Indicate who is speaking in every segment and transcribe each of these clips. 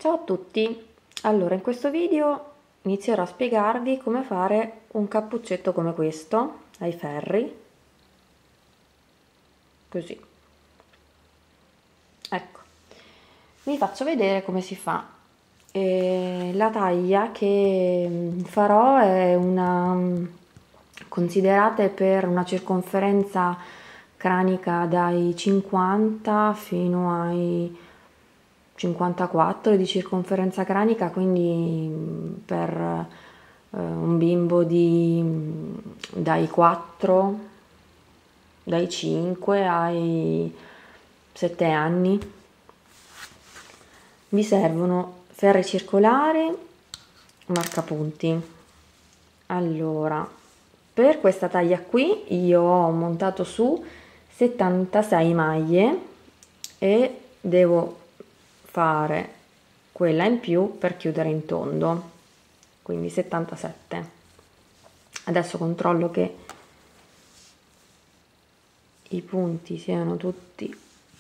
Speaker 1: Ciao a tutti! Allora, in questo video inizierò a spiegarvi come fare un cappuccetto come questo, ai ferri, così. Ecco, vi faccio vedere come si fa. La taglia che farò è una, considerate per una circonferenza cranica dai 50 fino ai 54 di circonferenza cranica, quindi per un bimbo dai 4, dai 5 ai 7 anni. Vi servono ferri circolari, marcapunti. Allora, per questa taglia qui io ho montato su 76 maglie e devo fare quella in più per chiudere in tondo, quindi 77. Adesso controllo che i punti siano tutti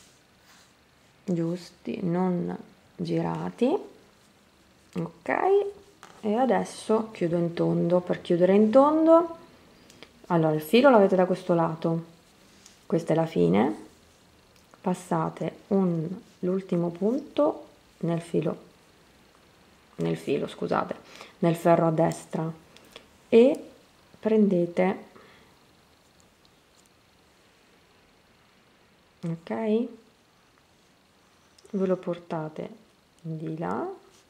Speaker 1: giusti, non girati. Ok, e adesso chiudo in tondo. Per chiudere in tondo, allora il filo l'avete da questo lato, questa è la fine, passate l'ultimo punto nel scusate, nel ferro a destra e prendete, ok, ve lo portate di là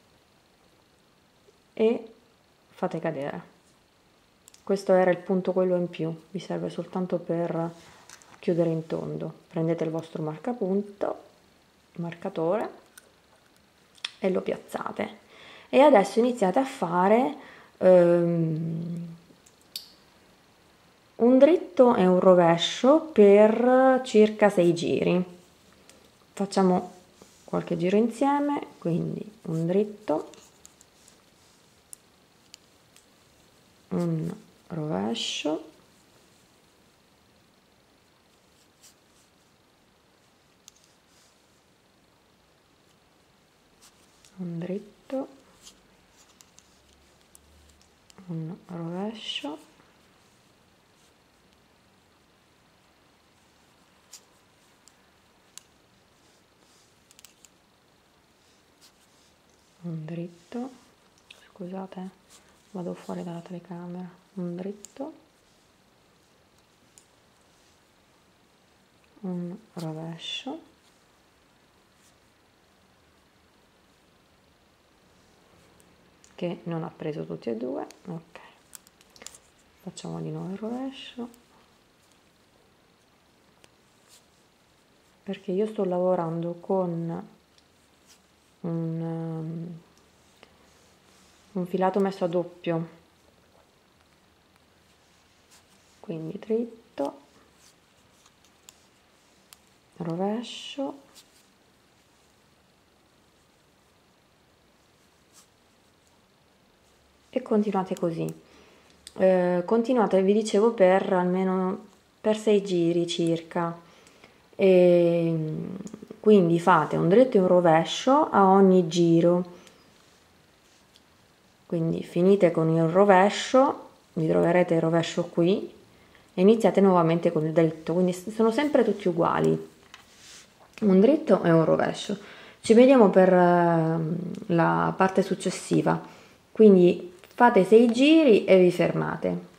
Speaker 1: e fate cadere. Questo era il punto, quello in più, vi serve soltanto per chiudere in tondo. Prendete il vostro marcatore e lo piazzate. E adesso iniziate a fare un dritto e un rovescio per circa 6 giri. Facciamo qualche giro insieme, quindi un dritto, un rovescio, un dritto, un rovescio, un dritto, scusate, vado fuori dalla telecamera, un dritto, un rovescio, che non ha preso tutti e due, ok, facciamo di nuovo il rovescio, perché io sto lavorando con un filato messo a doppio, quindi dritto, rovescio, e continuate così. Continuate, vi dicevo, per almeno per 6 giri circa, e quindi fate un dritto e un rovescio a ogni giro. Quindi finite con il rovescio, vi troverete il rovescio qui e iniziate nuovamente con il dritto, quindi sono sempre tutti uguali, un dritto e un rovescio. Ci vediamo per la parte successiva, quindi fate 6 giri e vi fermate.